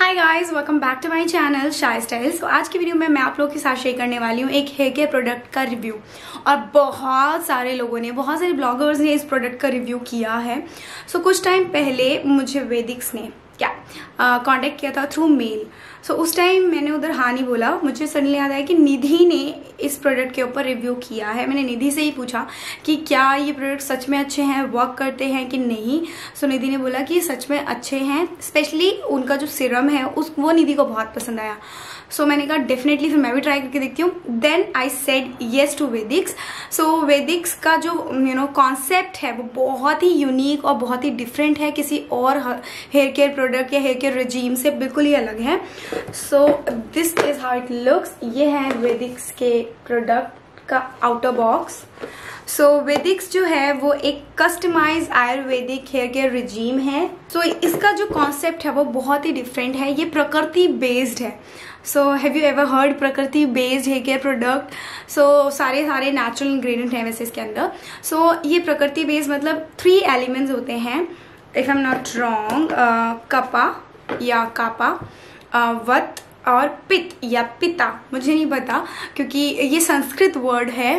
Hi guys, welcome back to my channel shy styles. तो आज की वीडियो में मैं आप लोगों के साथ शेयर करने वाली हूँ एक हेयर केयर प्रोडक्ट का रिव्यू। और बहुत सारे लोगों ने, बहुत सारे ब्लॉगर्स ने इस प्रोडक्ट का रिव्यू किया है। कुछ टाइम पहले मुझे वेदिक्स ने कांटेक्ट किया था थ्रू मेल। उस टाइम मैंने उधर हाँ नहीं बोला। मुझे सडनली याद आया कि निधि ने इस प्रोडक्ट के ऊपर रिव्यू किया है। मैंने निधि से ही पूछा कि क्या ये प्रोडक्ट सच में अच्छे हैं, वर्क करते हैं कि नहीं। निधि ने बोला कि ये सच में अच्छे हैं। स्पेशली उनका जो सीरम है वो निधि को बहुत पसंद आया। मैंने कहा डेफिनेटली फिर मैं भी ट्राई करके देखती हूँ। Then I said yes to Vedix. Vedix का जो कॉन्सेप्ट है वो बहुत ही यूनिक और बहुत ही डिफरेंट है, किसी और हेयर केयर प्रोडक्ट या हेयर केयर रेजीम से बिल्कुल ही अलग है। This is how it looks. ये है वेदिक्स के प्रोडक्ट का आउटर बॉक्स। वेदिक्स जो है वो एक customize Ayurvedic hair care regime है। इसका जो कॉन्सेप्ट है वो बहुत ही डिफरेंट है। ये प्रकृति बेस्ड है। Have you ever heard prakriti based hair care product? सारे नेचुरल इंग्रेडिएंट हैं वैसे इसके अंदर। ये प्रकृति बेस्ड मतलब 3 एलिमेंट्स होते हैं, if I am not wrong. Kapha या कापा, वत और पित्त या पिता, मुझे नहीं पता क्योंकि ये संस्कृत वर्ड है।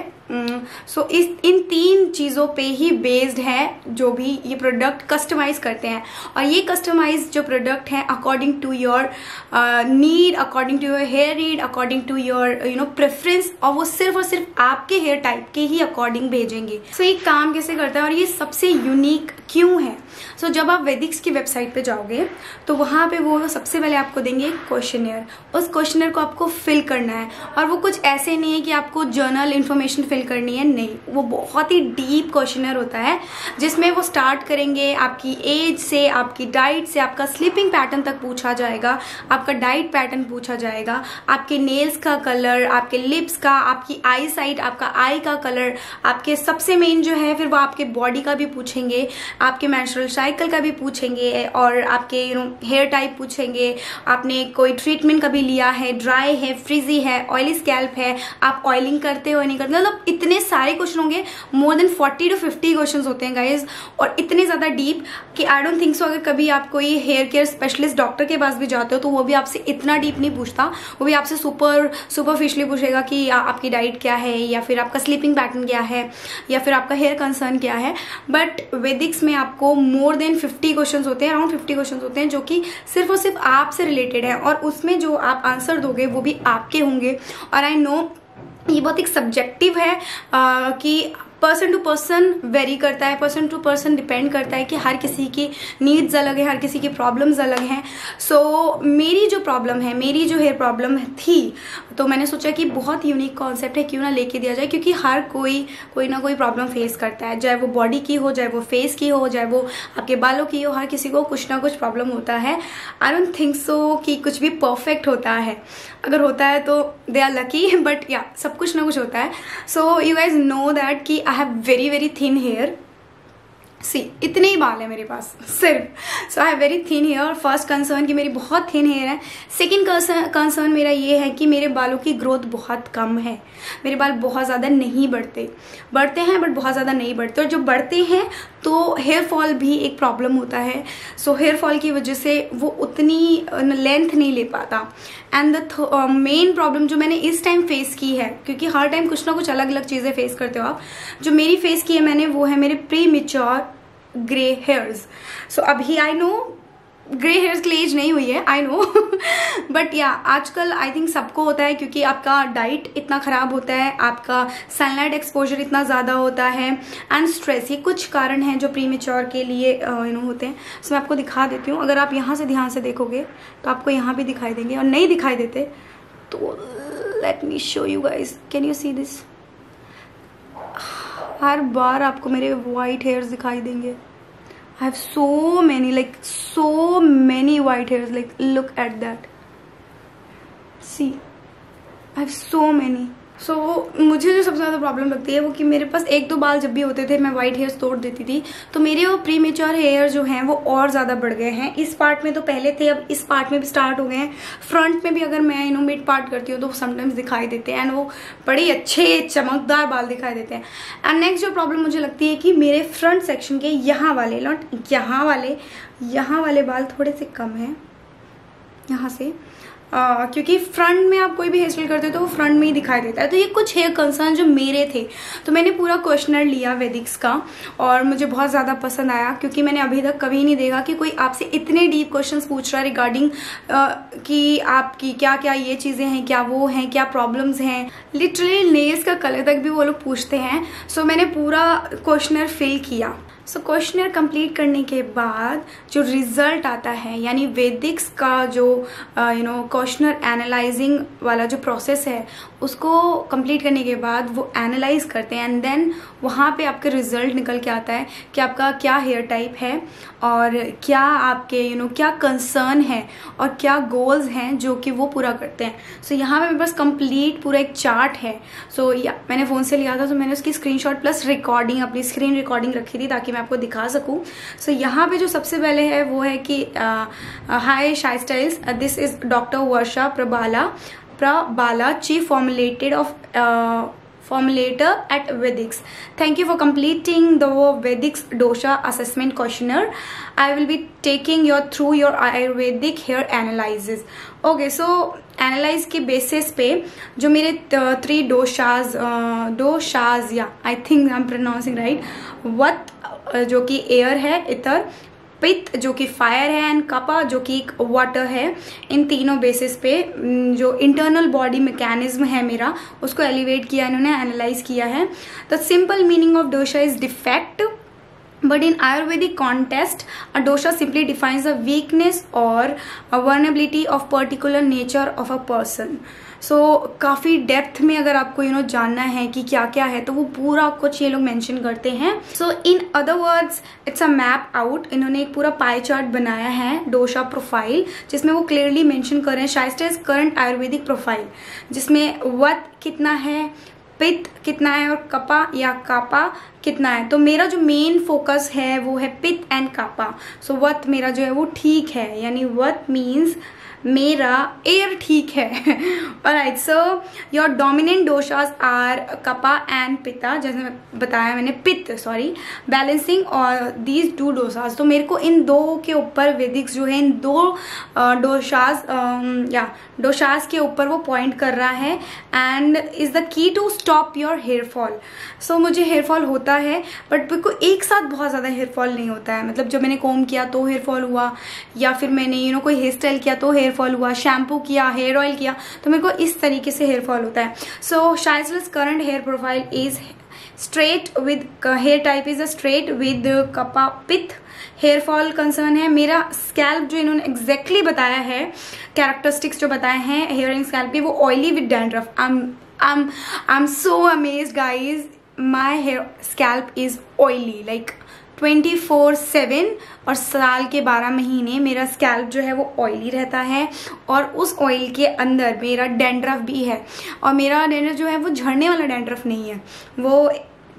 इन 3 चीज़ों पे ही बेस्ड है जो भी ये प्रोडक्ट कस्टमाइज करते हैं। और ये कस्टमाइज जो प्रोडक्ट है according to your need, according to your hair need, according to your preference, और वो सिर्फ और सिर्फ आपके हेयर टाइप के ही अकॉर्डिंग भेजेंगे। ये काम कैसे करता है और ये सबसे यूनिक क्यों है? जब आप वेदिक्स की वेबसाइट पे जाओगे तो वहाँ पे वो सबसे पहले आपको देंगे एक क्वेश्चनर। उस क्वेश्चनर को आपको फिल करना है। और वो कुछ ऐसे नहीं है कि आपको जर्नल इन्फॉर्मेशन फिल करनी है, नहीं। वो बहुत ही डीप क्वेश्चनर होता है जिसमें वो स्टार्ट करेंगे आपकी एज से, आपकी डाइट से, आपका स्लीपिंग पैटर्न तक पूछा जाएगा, आपका डाइट पैटर्न पूछा जाएगा, आपके नेल्स का कलर, आपके लिप्स का, आपकी आई साइट, आपका आई का कलर, आपके सबसे मेन जो है फिर वो आपके बॉडी का भी पूछेंगे, आपके मेंस्ट्रुअल साइकिल का भी पूछेंगे, और आपके हेयर टाइप पूछेंगे, आपने कोई ट्रीटमेंट कभी लिया है, ड्राई है, फ्रीजी है, ऑयली स्कैल्प है, आप ऑयलिंग करते हो नहीं करते, मतलब इतने सारे क्वेश्चन होंगे। मोर देन 40 to 50 क्वेश्चन होते हैं गाइज, और इतने ज्यादा डीप कि आई डोंट थिंक सो अगर कभी आप कोई हेयर केयर स्पेशलिस्ट डॉक्टर के पास भी जाते हो तो वो भी आपसे इतना डीप नहीं पूछता। वो भी आपसे सुपरफिशियली पूछेगा कि आपकी डाइट क्या है, या फिर आपका स्लीपिंग पैटर्न क्या है, या फिर आपका हेयर कंसर्न क्या है। बट वेदिक्स में आपको मोर देन 50 क्वेश्चन होते हैं, अराउंड 50 क्वेश्चन होते हैं जो कि सिर्फ और सिर्फ आपसे रिलेटेड है, और उसमें जो आप आंसर दोगे वो भी आपके होंगे। और आई नो ये बहुत एक सब्जेक्टिव है कि पर्सन टू पर्सन वेरी करता है, पर्सन टू पर्सन डिपेंड करता है कि हर किसी की नीड्स अलग है, हर किसी की प्रॉब्लम्स अलग हैं। मेरी जो प्रॉब्लम है, मेरी जो हेयर प्रॉब्लम थी, तो मैंने सोचा कि बहुत यूनिक कॉन्सेप्ट है, क्यों ना लेके दिया जाए, क्योंकि हर कोई ना कोई प्रॉब्लम फेस करता है, चाहे वो बॉडी की हो, चाहे वो फेस की हो, चाहे वो आपके बालों की हो, हर किसी को कुछ ना कुछ प्रॉब्लम होता है। आई डोंट थिंक सो कि कुछ भी परफेक्ट होता है। अगर होता है तो दे आर लकी, बट या सब कुछ ना कुछ होता है। यू गाइज नो दैट कि I have very very thin hair. इतने ही बाल है मेरे पास सिर्फ। I have very thin hair. First concern कि मेरी बहुत थिन हेयर है। सेकेंड कंसर्न मेरा ये है कि मेरे बालों की ग्रोथ बहुत कम है। मेरे बाल बहुत ज़्यादा नहीं बढ़ते हैं, बट बहुत ज़्यादा नहीं बढ़ते। और जो बढ़ते हैं तो हेयर फॉल भी एक प्रॉब्लम होता है। हेयर फॉल की वजह से वो उतनी लेंथ नहीं ले पाता। एंड द मेन प्रॉब्लम जो मैंने इस टाइम फेस की है, क्योंकि हर टाइम कुछ ना कुछ अलग अलग चीज़ें फेस करते हो आप, जो मेरी फेस की है मैंने, वो है मेरे प्री मेच्योर ग्रे हेयर्स। अभी आई नो ग्रे हेयर्स की एज नहीं हुई है, आई नो, बट या आजकल आई थिंक सबको होता है, क्योंकि आपका डाइट इतना खराब होता है, आपका सनलाइट एक्सपोजर इतना ज़्यादा होता है, एंड स्ट्रेस। ये कुछ कारण हैं जो प्री मेच्योर के लिए होते हैं। मैं आपको दिखा देती हूँ। अगर आप यहाँ से ध्यान से देखोगे तो आपको यहाँ भी दिखाई देंगे, और नहीं दिखाई देते तो let me show you guys. Can you see this? हर बार आपको मेरे वाइट हेयर्स दिखाई देंगे। I have so many white hairs. Like, look at that. See, I have so many. मुझे जो सबसे ज़्यादा प्रॉब्लम लगती है वो कि मेरे पास 1-2 बाल जब भी होते थे मैं वाइट हेयर्स तोड़ देती थी, तो मेरे वो प्री मेच्योर हेयर जो हैं वो और ज़्यादा बढ़ गए हैं। इस पार्ट में तो पहले थे, अब इस पार्ट में भी स्टार्ट हो गए हैं। फ्रंट में भी अगर मैं मिड पार्ट करती हूँ तो समटाइम्स दिखाई देते हैं, एंड वो बड़े अच्छे चमकदार बाल दिखाई देते हैं। एंड नेक्स्ट जो प्रॉब्लम मुझे लगती है कि मेरे फ्रंट सेक्शन के यहाँ वाले, नॉट यहाँ वाले बाल थोड़े से कम हैं। यहाँ से, क्योंकि फ्रंट में आप कोई भी हेयर स्टाइल करते हो तो वो फ्रंट में ही दिखाई देता है। तो ये कुछ हेयर कंसर्न जो मेरे थे, तो मैंने पूरा क्वेश्चनर लिया वैदिक्स का और मुझे बहुत ज़्यादा पसंद आया, क्योंकि मैंने अभी तक कभी नहीं देखा कि कोई आपसे इतने डीप क्वेश्चंस पूछ रहा है रिगार्डिंग कि आपकी क्या क्या ये चीज़ें हैं, क्या वो हैं, क्या प्रॉब्लम्स हैं। लिटरली नेल्स का कलर तक भी वो लोग पूछते हैं। सो मैंने पूरा क्वेश्चनर फिल किया। सो क्वेश्चनर कंप्लीट करने के बाद जो रिजल्ट आता है, यानी वैदिक्स का जो क्वेश्चनर एनालाइजिंग वाला जो प्रोसेस है, उसको कंप्लीट करने के बाद वो एनालाइज करते हैं एंड देन वहाँ पे आपके रिजल्ट निकल के आता है कि आपका क्या हेयर टाइप है और क्या आपके क्या कंसर्न है और क्या गोल्स हैं जो कि वो पूरा करते हैं। सो यहाँ पे मेरे पास कंप्लीट पूरा एक चार्ट है। सो मैंने फ़ोन से लिया था, तो मैंने उसकी स्क्रीनशॉट प्लस रिकॉर्डिंग, अपनी स्क्रीन रिकॉर्डिंग रखी थी ताकि मैं आपको दिखा सकूं। सो यहाँ पे जो सबसे पहले है वो है कि hi shy styles, this is doctor Varsha Prabala, chief formulator at Vedics. Thank you for completing the Vedics dosha assessment questionnaire. I will be taking you through your Ayurvedic hair analysis. Okay, so analyze के basis पे जो मेरे 3 डोशाज या I think I am pronouncing right, vata जो कि air है, इतर, पित्त जो कि फायर है एंड कपा जो कि एक वाटर है, इन तीनों बेसिस पे जो इंटरनल बॉडी मैकेनिज्म है मेरा, उसको एलिवेट किया इन्होंने, एनालाइज किया है। The simple meaning of dosha is defect, but in Ayurvedic context a dosha simply defines the weakness or a vulnerability of particular nature of a person. So काफ़ी depth में अगर आपको जानना है कि क्या क्या है, तो वो पूरा कुछ ये लोग मेंशन करते हैं। So in other words it's a map out. इन्होंने एक पूरा पाई चार्ट बनाया है डोशा प्रोफाइल, जिसमें वो क्लियरली मेंशन कर रहे हैं शाइस्टाइल्स करंट आयुर्वेदिक प्रोफाइल, जिसमें वत कितना है, पित्त कितना है और कपा या कापा कितना है। तो मेरा जो मेन फोकस है वो है पित्त एंड कापा। सो वत मेरा जो है वो ठीक है, यानी वत मीन्स मेरा एयर ठीक है। Alright, so your dominant doshas are kapha and pitta, जैसे बताया मैंने, पित्त सॉरी, बैलेंसिंग और दीज 2 डोशास। तो मेरे को इन 2 के ऊपर वैदिक्स जो है इन 2 डोशास के ऊपर वो पॉइंट कर रहा है and is the key to stop your hair fall. So मुझे हेयर फॉल होता है, बट मेरे को एक साथ बहुत ज़्यादा हेयर फॉल नहीं होता है। मतलब जब मैंने कोम किया तो हेयर फॉल हुआ, या फिर मैंने कोई हेयर स्टाइल किया तो हेयर फॉल हुआ, शैम्पू किया, हेयर ऑयल किया, तो मेरे को इस तरीके से हेयर फॉल होता है। So shy styles current hair profile is straight with, hair type is a straight with kapha pitta. Hair fall concern है मेरा स्कैल्प, जो इन्होंने एग्जैक्टली बताया है, कैरेक्टरिस्टिक्स जो बताए हैं हेयर एंड स्कैल्प के, वो oily with dandruff. I am so amazed guys, my hair scalp is oily like 24/7 और साल के 12 महीने मेरा स्कैल्प जो है वो ऑयली रहता है, और उस ऑयल के अंदर मेरा डैंड्रफ भी है। और मेरा डैंड्रफ जो है वो झड़ने वाला डैंड्रफ नहीं है, वो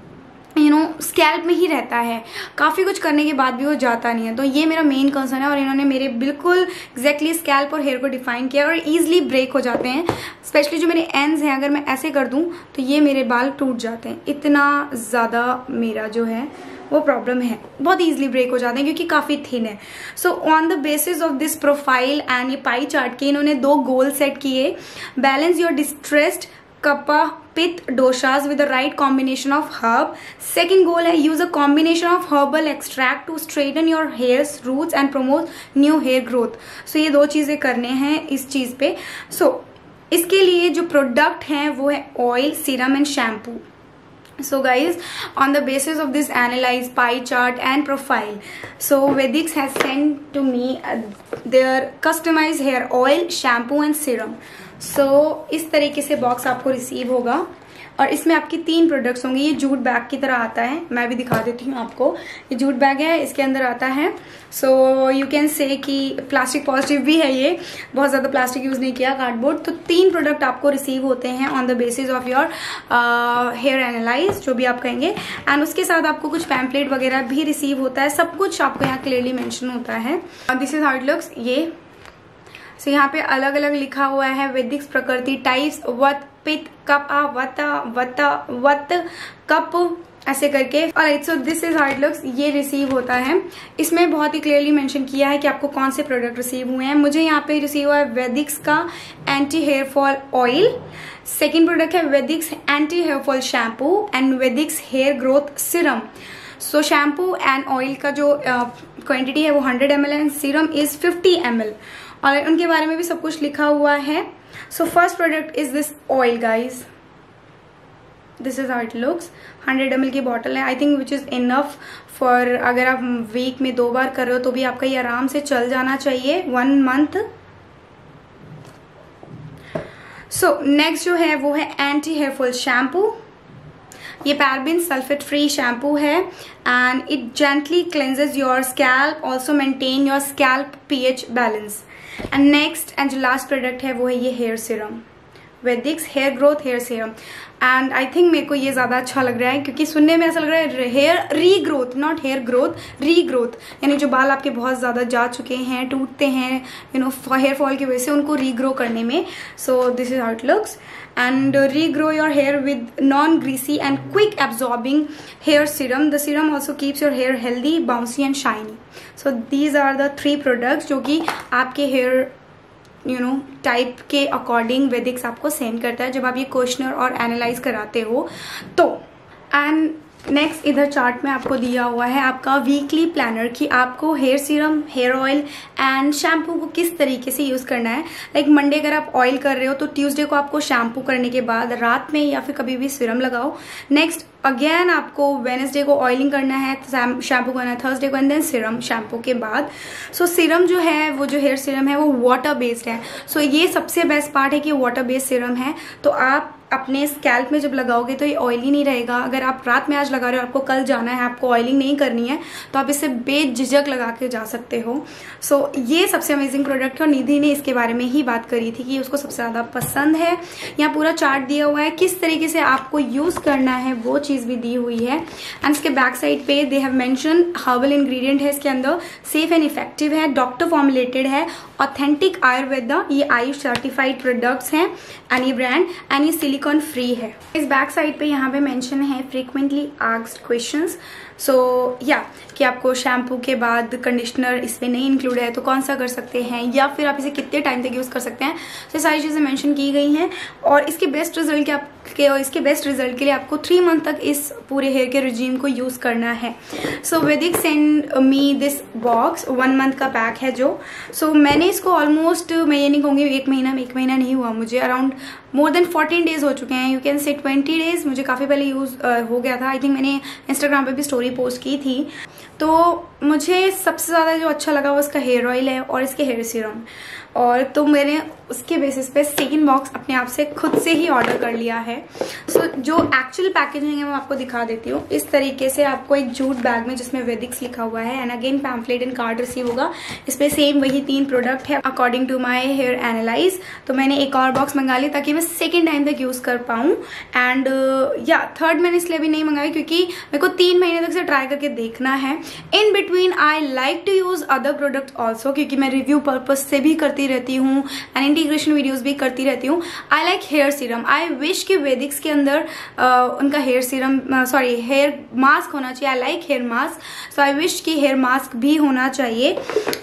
स्कैल्प में ही रहता है। काफ़ी कुछ करने के बाद भी वो जाता नहीं है। तो ये मेरा मेन कंसर्न है, और इन्होंने मेरे बिल्कुल एग्जैक्टली स्कैल्प और हेयर को डिफाइन किया, और ईजिली ब्रेक हो जाते हैं। स्पेशली जो मेरे एंड्स हैं, अगर मैं ऐसे कर दूं तो ये मेरे बाल टूट जाते हैं। इतना ज़्यादा मेरा जो है वो प्रॉब्लम है, बहुत ईजिली ब्रेक हो जाते हैं क्योंकि काफ़ी थिन है। So on the basis of this profile and ये पाई चार्ट के इन्होंने 2 गोल सेट किए। Balance your distressed kapha pitta doshas with the right combination of herb. Second goal है use a combination of herbal extract to straighten your hairs roots and promote new hair growth. So ये 2 चीजें करने हैं इस चीज पे। So इसके लिए जो प्रोडक्ट हैं वो है oil, serum and shampoo. So guys, on the basis of this analyzed pie chart and profile, so Vedics has sent to me their customized hair oil, shampoo and serum. So इस तरीके से box आपको receive होगा, और इसमें आपकी 3 products होंगे। ये जूट बैग की तरह आता है, मैं भी दिखा देती हूँ आपको। ये जूट बैग है, इसके अंदर आता है। सो यू कैन से कि प्लास्टिक पॉजिटिव भी है, ये बहुत ज़्यादा प्लास्टिक यूज़ नहीं किया, कार्डबोर्ड। तो 3 प्रोडक्ट आपको रिसीव होते हैं on the basis of your hair analyze, जो भी आप कहेंगे। एंड उसके साथ आपको कुछ पैम्पलेट वगैरह भी रिसीव होता है। सब कुछ आपको यहाँ क्लियरली मैंशन होता है। This is how it looks. ये सो यहाँ पे अलग अलग लिखा हुआ है वैदिक्स प्रकृति टाइप्स, वत, पित्त, कप, वत, कप, ऐसे करके। Alright, so this is how it looks. ये रिसीव होता है। इसमें बहुत ही क्लियरली मेंशन किया है कि आपको कौन से प्रोडक्ट रिसीव हुए हैं। मुझे यहाँ पे रिसीव हुआ है वेदिक्स का anti hair fall oil, second product है Vedix anti hair fall shampoo and Vedix hair growth serum. So shampoo and oil का जो क्वांटिटी है वो 100 ml and serum is 50 ml। और उनके बारे में भी सब कुछ लिखा हुआ है। So first product is this oil guys, this is how it looks. 100 ml की बॉटल है, I think which is enough for, अगर आप वीक में 2 बार कर रहे हो तो भी आपका ये आराम से चल जाना चाहिए 1 मंथ। सो नेक्स्ट जो है वो है एंटी हेयर फॉल शैम्पू। ये पैराबेन सल्फेट फ्री शैम्पू है and it gently cleanses your scalp, also maintain your scalp pH balance. And next and जो लास्ट प्रोडक्ट है वो है ये hair serum, Vedix hair growth hair serum. And I think मेरे को ये ज्यादा अच्छा लग रहा है क्योंकि सुनने में ऐसा लग रहा है hair regrowth, not hair growth, regrowth, यानी जो बाल आपके बहुत ज्यादा जा चुके हैं, टूटते हैं हेयर फॉल की वजह से, उनको रीग्रो करने में। So this is how it looks and regrow your hair with non-greasy and quick absorbing hair serum. The serum also keeps your hair healthy, bouncy and shiny. So these are the 3 products जो कि आपके hair type के according Vedix आपको send करता है जब आप ये क्वेश्चनर और एनालाइज कराते हो तो। एंड नेक्स्ट इधर चार्ट में आपको दिया हुआ है आपका वीकली प्लानर कि आपको hair serum, hair oil and shampoo को किस तरीके से यूज करना है। लाइक मंडे अगर आप ऑयल कर रहे हो तो ट्यूसडे को आपको शैम्पू करने के बाद रात में या फिर कभी भी सीरम लगाओ। नेक्स्ट अगेन आपको वेडनेसडे को ऑयलिंग करना है, शैम्पू करना है थर्सडे को एंड देन सीरम शैम्पू के बाद। सो सीरम जो है वो जो हेयर सीरम है वो वाटर बेस्ड है। सो ये सबसे बेस्ट पार्ट है कि वाटर बेस्ड सीरम है, तो आप अपने स्कैल्प में जब लगाओगे तो ये ऑयली नहीं रहेगा। अगर आप रात में आज लगा रहे हो, आपको कल जाना है, आपको ऑयलिंग नहीं करनी है, तो आप इसे बेझिझक लगा के जा सकते हो। सो ये सबसे अमेजिंग प्रोडक्ट है और निधि ने इसके बारे में ही बात करी थी कि उसको सबसे ज्यादा पसंद है। यहाँ पूरा चार्ट दिया हुआ है किस तरीके से आपको यूज करना है, वो चीज भी दी हुई है। एंड इसके बैक साइड पे they have mention herbal ingredient है इसके अंदर, सेफ एंड इफेक्टिव है, डॉक्टर फॉर्मुलेटेड है, ऑथेंटिक आयुर्वेदा, ये आयुष सर्टिफाइड प्रोडक्ट्स हैं एंड ये ब्रांड एंड ये सिलिकॉन फ्री है। इस बैक साइड पे यहाँ पे मेंशन है फ्रीक्वेंटली आस्क्ड क्वेश्चंस। सो या कि आपको शैम्पू के बाद कंडीशनर इसमें नहीं इंक्लूड है तो कौन सा कर सकते हैं, या फिर आप इसे कितने टाइम तक यूज कर सकते हैं। तो सारी चीजें मेंशन की गई हैं और इसके बेस्ट रिजल्ट के लिए आपको 3 मंथ तक इस पूरे हेयर के रिजीम को यूज करना है। So Vedix send me this box, 1 month का पैक है जो। सो मैंने इसको ऑलमोस्ट, मैं ये नहीं कहूंगी 1 महीना नहीं हुआ मुझे, अराउंड मोर देन 14 डेज हो चुके हैं, यू कैन से 20 डेज मुझे काफी पहले यूज हो गया था। आई थिंक मैंने इंस्टाग्राम पे भी स्टोरी पोस्ट की थी। तो मुझे सबसे ज्यादा जो अच्छा लगा वो इसका हेयर ऑयल है और इसके हेयर सीरम, और तो मैंने उसके बेसिस पे सेकंड बॉक्स अपने आप से खुद से ही ऑर्डर कर लिया है। सो जो एक्चुअल पैकेजिंग है मैं आपको दिखा देती हूँ। इस तरीके से आपको एक जूट बैग में जिसमें वेदिक्स लिखा हुआ है and again pamphlet and card receive होगा। इस पे सेम वही 3 प्रोडक्ट है according to my hair analyse. तो मैंने एक और बॉक्स मंगा लिया ताकि मैं सेकेंड टाइम तक यूज कर पाऊँ। एंड या थर्ड मैंने इसलिए भी नहीं मंगाई क्योंकि मेरे को 3 महीने तक से ट्राई करके देखना है। In between I like to use other product also, क्योंकि मैं रिव्यू पर्पज से भी करती रहती हूँ एंड इंटीग्रेशन वीडियोस भी करती रहती हूँ। I like hair serum, I wish कि वेदिक्स के अंदर उनका हेयर सीरम हेयर मास्क होना चाहिए। I like hair mask, so I wish कि हेयर मास्क भी होना चाहिए।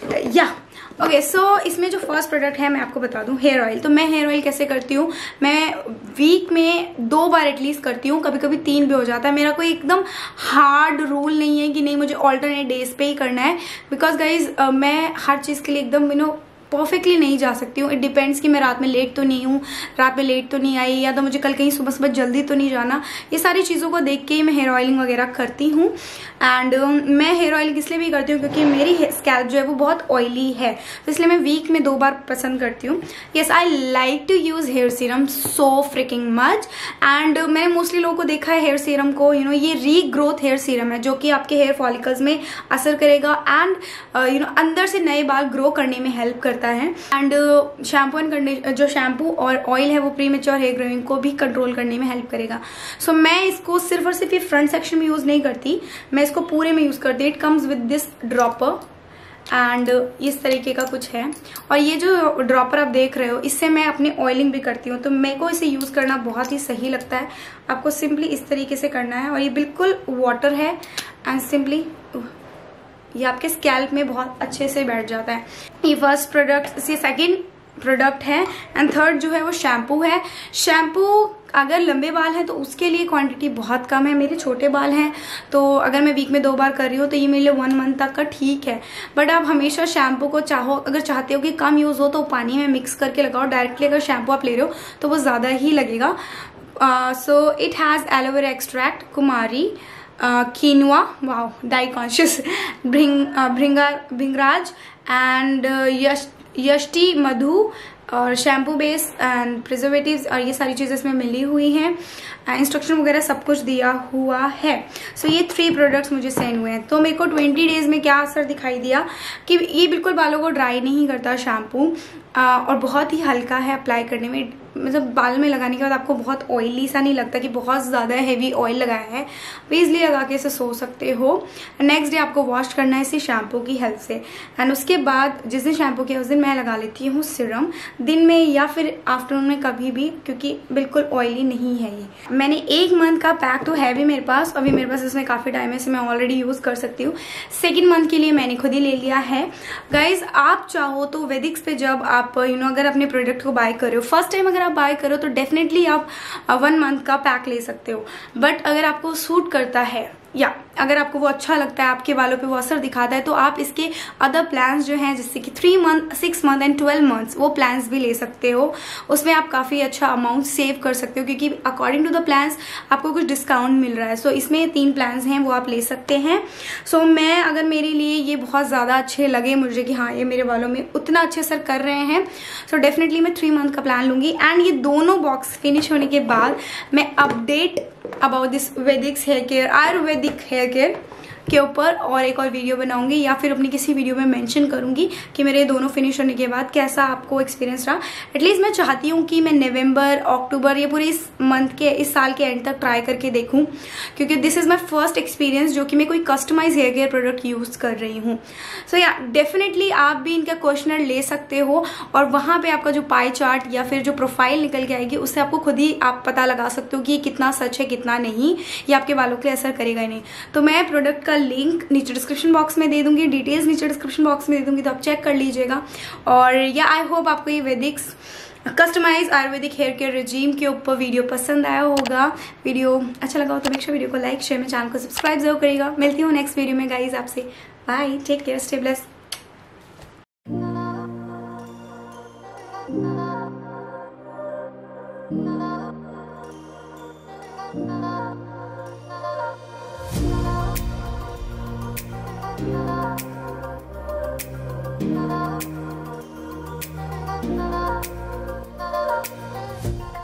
या ओके, सो इसमें जो फर्स्ट प्रोडक्ट है मैं आपको बता दूं, हेयर ऑयल। तो मैं हेयर ऑयल कैसे करती हूँ, मैं वीक में 2 बार एटलीस्ट करती हूँ, कभी कभी 3 भी हो जाता है। मेरा कोई एकदम हार्ड रूल नहीं है कि नहीं मुझे ऑल्टरनेट डेज पे ही करना है, बिकॉज गाइज मैं हर चीज के लिए एकदम परफेक्टली नहीं जा सकती हूँ। इट डिपेंड्स कि मैं रात में लेट तो नहीं हूँ, रात में लेट तो नहीं आई, या तो मुझे कल कहीं सुबह जल्दी तो नहीं जाना। ये सारी चीज़ों को देख के ही मैं हेयर ऑयलिंग वगैरह करती हूँ। एंड मैं हेयर ऑयलिंग इसलिए भी करती हूँ क्योंकि मेरी स्कैल्प जो है वो बहुत ऑयली है, तो इसलिए मैं वीक में 2 बार पसंद करती हूँ। Yes, I like to use hair serum so freaking much. And मैंने मोस्टली लोगों को देखा है हेयर सीरम को, ये रीग्रोथ हेयर सीरम है जो कि आपके हेयर फॉलिकल्स में असर करेगा एंड अंदर से नए बाल ग्रो करने में हेल्प करता है। एंड शैम्पू एंड कंडीशनर, जो शैम्पू और ऑयल है वो प्रीमेच्योर हेयर ग्रोइंग को भी कंट्रोल करने में हेल्प करेगा। सो मैं इसको सिर्फ और सिर्फ फ्रंट सेक्शन में यूज नहीं करती, मैं इसको पूरे में यूज करती। It comes with this dropper and इस तरीके का कुछ है। और ये जो ड्रॉपर आप देख रहे हो, इससे मैं अपनी ऑयलिंग भी करती हूँ, तो मेरे को इसे यूज करना बहुत ही सही लगता है। आपको सिंपली इस तरीके से करना है और ये बिल्कुल वाटर है एंड सिंपली ये आपके स्कैल्प में बहुत अच्छे से बैठ जाता है। ये फर्स्ट प्रोडक्ट, ये सेकेंड प्रोडक्ट है एंड थर्ड जो है वो शैम्पू है। शैम्पू अगर लंबे बाल हैं तो उसके लिए क्वांटिटी बहुत कम है। मेरे छोटे बाल हैं तो अगर मैं वीक में 2 बार कर रही हूँ तो ये मेरे लिए 1 मंथ तक का ठीक है। बट आप हमेशा शैम्पू को अगर चाहते हो कि कम यूज हो तो पानी में मिक्स करके लगाओ। डायरेक्टली अगर शैम्पू आप ले रहे हो तो वो ज्यादा ही लगेगा। So it has aloe vera extract, कुमारी, quinoa, wow, dye conscious, bhringraj and yashtimadhu और शैम्पू बेस एंड प्रिजर्वेटिव्स और ये सारी चीजें इसमें मिली हुई हैं। इंस्ट्रक्शन वगैरह सब कुछ दिया हुआ है। सो ये 3 प्रोडक्ट्स मुझे सेंड हुए हैं। तो मेरे को 20 डेज में क्या असर दिखाई दिया कि ये बिल्कुल बालों को ड्राई नहीं करता शैम्पू, और बहुत ही हल्का है अप्लाई करने में। मतलब बाल में लगाने के बाद आपको बहुत ऑयली सा नहीं लगता कि बहुत ज़्यादा हैवी ऑयल लगाया है। इजली लगा के इसे सो सकते हो। नेक्स्ट डे आपको वॉश करना है इसे शैम्पू की हेल्प से एंड उसके बाद जिस दिन शैम्पू किया उस दिन मैं लगा लेती हूँ सिरम, दिन में या फिर आफ्टरनून में कभी भी, क्योंकि बिल्कुल ऑयली नहीं है ये। मैंने 1 मंथ का पैक तो है भी मेरे पास, अभी मेरे पास इसमें काफ़ी टाइम है, इसे मैं ऑलरेडी यूज़ कर सकती हूँ। 2nd मंथ के लिए मैंने खुद ही ले लिया है। गाइज आप चाहो तो वेदिक्स पे जब आप अगर अपने प्रोडक्ट को बाय कर रहे हो, फर्स्ट टाइम अगर आप बाय करो तो डेफिनेटली आप 1 मंथ का पैक ले सकते हो। बट अगर आपको सूट करता है या अगर आपको वो अच्छा लगता है, आपके बालों पे वो असर दिखाता है, तो आप इसके अदर प्लान्स जो हैं जैसे कि 3 मंथ, 6 मंथ एंड 12 मंथ्स वो प्लान्स भी ले सकते हो। उसमें आप काफ़ी अच्छा अमाउंट सेव कर सकते हो क्योंकि अकॉर्डिंग टू द प्लान्स आपको कुछ डिस्काउंट मिल रहा है। सो इसमें 3 प्लान्स हैं वो आप ले सकते हैं। सो मैं अगर मेरे लिए ये बहुत ज़्यादा अच्छे लगे मुझे कि हाँ ये मेरे बालों में उतना अच्छे असर कर रहे हैं, सो डेफिनेटली मैं 3 मंथ का प्लान लूँगी। एंड ये दोनों बॉक्स फिनिश होने के बाद मैं update about this Vedix hair care, Ayurvedic hair care के ऊपर और एक और वीडियो बनाऊंगी या फिर अपनी किसी वीडियो में मेंशन करूंगी कि मेरे दोनों फिनिश होने के बाद कैसा आपको एक्सपीरियंस रहा। एटलीस्ट मैं चाहती हूँ कि मैं नवंबर, अक्टूबर या पूरे इस साल के एंड तक ट्राई करके देखूं, क्योंकि this is my first experience जो कि मैं कोई customise hair care product use कर रही हूँ। सो या डेफिनेटली आप भी इनका क्वेश्चनर ले सकते हो और वहां पे आपका जो पाई चार्ट या फिर जो प्रोफाइल निकल के आएगी उससे आपको खुद ही आप पता लगा सकते हो कि ये कितना सच है कितना नहीं, ये आपके बालों के लिए असर करेगा ही नहीं। तो मैं प्रोडक्ट का लिंक नीचे डिस्क्रिप्शन बॉक्स में दे दूंगी, डिटेल्स नीचे डिस्क्रिप्शन बॉक्स में दे दूंगी, तो आप चेक कर लीजिएगा। और या आई होप आपको ये Vedix customise Ayurvedic hair care regime के ऊपर वीडियो पसंद आया होगा। वीडियो अच्छा लगा हो तो मेक श्योर वीडियो को लाइक, शेयर, मेरे चैनल को सब्सक्राइब जरूर करिएगा। मिलती हूँ नेक्स्ट वीडियो में गाइज आपसे। Bye, take care, stay blessed.